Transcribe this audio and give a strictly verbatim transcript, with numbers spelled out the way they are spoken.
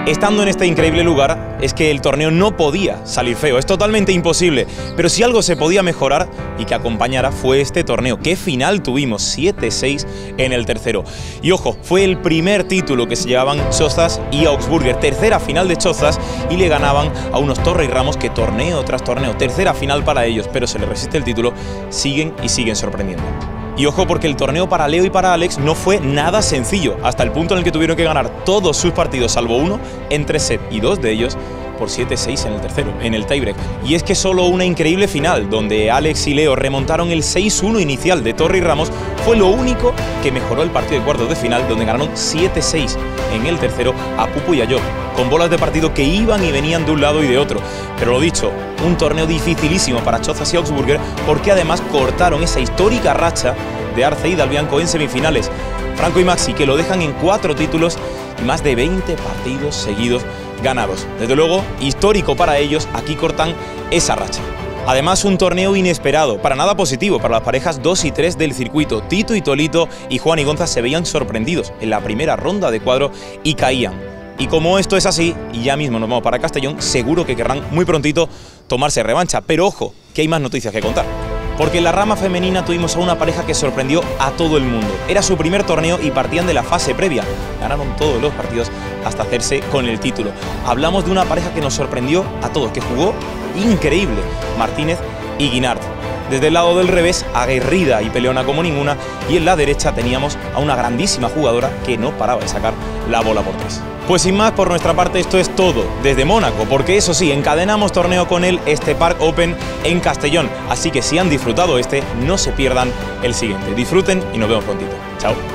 Estando en este increíble lugar, es que el torneo no podía salir feo, es totalmente imposible. Pero si algo se podía mejorar y que acompañara fue este torneo. ¿Qué final tuvimos? siete seis en el tercero. Y ojo, fue el primer título que se llevaban Chozas y Augsburger. Tercera final de Chozas y le ganaban a unos Torre y Ramos que torneo tras torneo, tercera final para ellos, pero se les resiste el título, siguen y siguen sorprendiendo. Y ojo porque el torneo para Leo y para Alex no fue nada sencillo, hasta el punto en el que tuvieron que ganar todos sus partidos, salvo uno, en tres sets, y dos de ellos por siete seis en el tercero, en el tiebreak. Y es que solo una increíble final, donde Alex y Leo remontaron el seis uno inicial de Torre y Ramos, fue lo único que mejoró el partido de cuartos de final, donde ganaron siete seis en el tercero a Pupu y a Job, con bolas de partido que iban y venían de un lado y de otro. Pero lo dicho, un torneo dificilísimo para Chozas y Augsburger, porque además cortaron esa histórica racha de Arce y Dalbianco en semifinales. Franco y Maxi, que lo dejan en cuatro títulos y más de veinte partidos seguidos ganados. Desde luego, histórico para ellos, aquí cortan esa racha. Además, un torneo inesperado, para nada positivo para las parejas dos y tres del circuito. Tito y Tolito y Juan y Gonza se veían sorprendidos en la primera ronda de cuadro y caían. Y como esto es así, y ya mismo nos vamos para Castellón, seguro que querrán muy prontito tomarse revancha. Pero ojo, que hay más noticias que contar. Porque en la rama femenina tuvimos a una pareja que sorprendió a todo el mundo. Era su primer torneo y partían de la fase previa. Ganaron todos los partidos hasta hacerse con el título. Hablamos de una pareja que nos sorprendió a todos, que jugó increíble, Martínez y Guinart. Desde el lado del revés, aguerrida y peleona como ninguna, y en la derecha teníamos a una grandísima jugadora que no paraba de sacar la bola por tres. Pues sin más, por nuestra parte esto es todo desde Mónaco, porque eso sí, encadenamos torneo con el Estepark Open en Castellón, así que si han disfrutado este, no se pierdan el siguiente. Disfruten y nos vemos prontito. Chao.